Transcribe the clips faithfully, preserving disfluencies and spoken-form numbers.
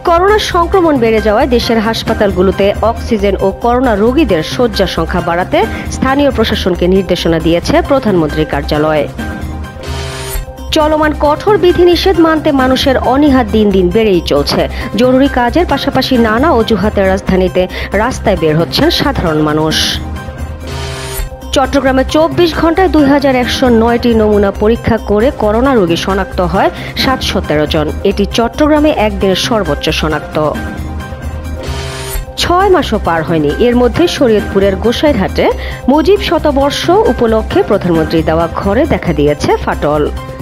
Corona সংক্রমণ বেড়ে যাওয়ায় দেশের হাসপাতালগুলোতে অক্সিজেন ও করোনা রোগীদের শয্যা সংখ্যা বাড়াতে স্থানীয় প্রশাসনকে নির্দেশনা দিয়েছে প্রধানমন্ত্রীর কার্যালয়। চলমান কঠোর বিধিনিষেধ মানতে মানুষের অনীহা দিন দিন বেড়েই চলছে। জরুরি কাজের পাশাপাশি নানা অজুহাতে রাজধানীতে রাস্তায় বের হচ্ছেন সাধারণ মানুষ। চট্টগ্রামে চব্বিশ ঘন্টায় দুই হাজার একশো নয়টি নমুনা পরীক্ষা করে করোনা রোগী শনাক্ত হয় সাতশো তেরো জন। এটি চট্টগ্রামে একদিনের সর্বোচ্চ শনাক্ত। ছয় মাসও পার হয়নি, এর মধ্যে শরীয়তপুরের গোসাইরহাটে মুজিব শতবর্ষ উপলক্ষে প্রধানমন্ত্রী দেওয়া ঘরে দেখা দিয়েছে ফাটল।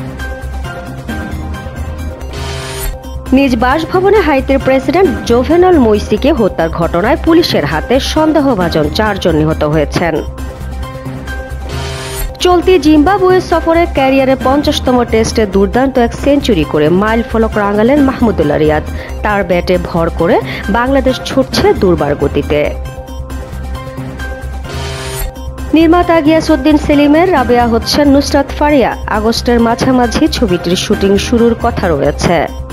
নিজ বাসভবনে হাইতির প্রেসিডেন্ট জোভেনাল মোইসিকে হত্যার ঘটনায় পুলিশের হাতে সন্দেহভাজন চারজন নিহত হয়েছেন। চলতি জিম্বাবুয়ে সফরে ক্যারিয়ারে পঞ্চাশতম টেস্টে দুর্দান্ত এক সেঞ্চুরি করে মাইল ফলক রাঙালেন মাহমুদুল্লাহ রিয়াদ। তার ব্যাটে ভর করে বাংলাদেশ ছুটছে দুর্বার গতিতে। নির্মাতা গিয়াসউদ্দিন সেলিমের রাবেয়া হচ্ছেন নুসরাত ফারিয়া। আগস্টের মাঝামাঝি ছবিটির শুটিং শুরুর কথা রয়েছে।